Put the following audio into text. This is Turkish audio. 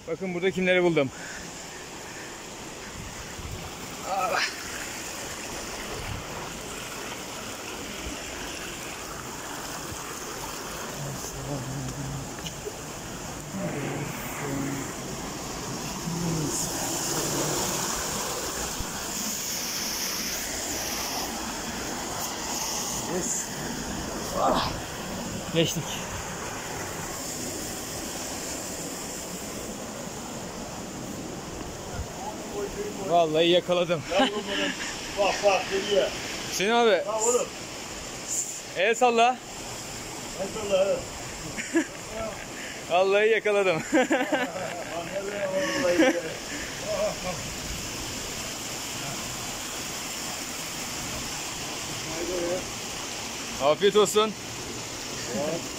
Bakın burada kimleri buldum. Yes. Geçtik. Vallahi yakaladım. Bak bak geliyor. Hüseyin abi. Bak oğlum. El salla. Maşallah. Evet. Vallahi yakaladım. Afiyet olsun.